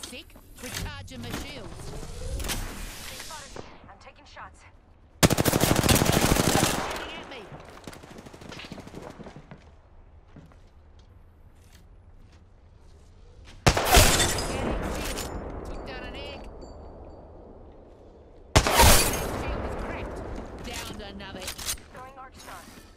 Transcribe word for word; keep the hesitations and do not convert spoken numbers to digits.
sick. Recharging my shields. They spotted me. I'm taking shots. Shooting at me. Getting shield. Took down an egg. That shield is cracked. Downed another. Throwing Arc Star.